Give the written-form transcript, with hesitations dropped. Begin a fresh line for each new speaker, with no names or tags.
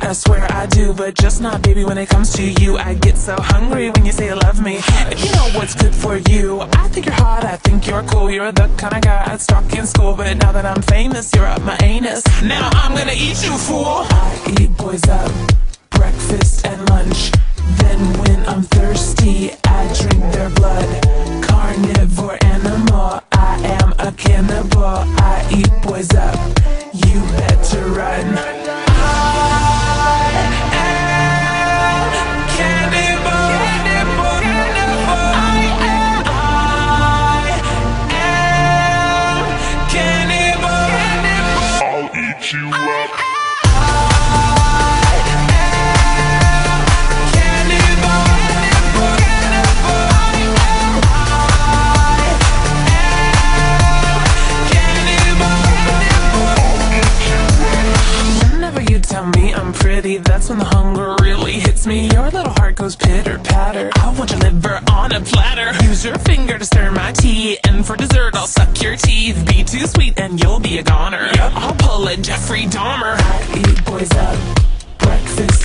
I swear I do, but just not, baby, when it comes to you. I get so hungry when you say you love me. If you know what's good for you, I think you're hot, I think you're cool. You're the kind of guy I'd stalk in school, but now that I'm famous, you're up my anus. Now I'm gonna eat you, fool. I eat boys up, breakfast and lunch. Then when I'm thirsty, I drink their blood. Carnivore animal, I am a cannibal. I eat boys up, you better run. I am cannibal. I am cannibal. I'll eat you up. Tell me I'm pretty, that's when the hunger really hits me. Your little heart goes pitter-patter. I want your liver on a platter. Use your finger to stir my tea, and for dessert I'll suck your teeth. Be too sweet and you'll be a goner. Yep, I'll pull a Jeffrey Dahmer. I eat boys up, breakfast